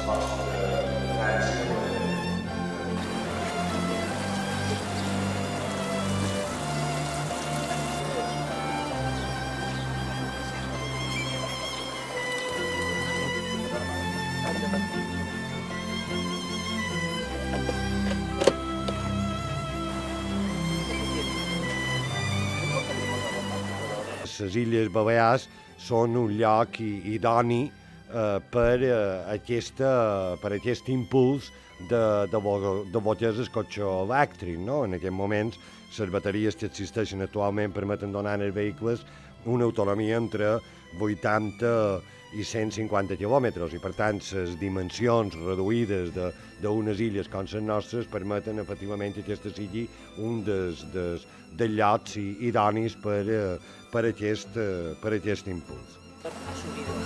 Les Illes Balears són un lloc idoni per aquest impuls de lo que és el cotxe elèctric. No? En aquests moments, les bateries que existeixen actualment permeten donar als vehicles una autonomia entre 80 i 150 quilòmetres i, per tant, les dimensions reduïdes d'unes illes com les nostres permeten, efectivament, que aquesta sigui un dels llocs idonis per aquest impuls.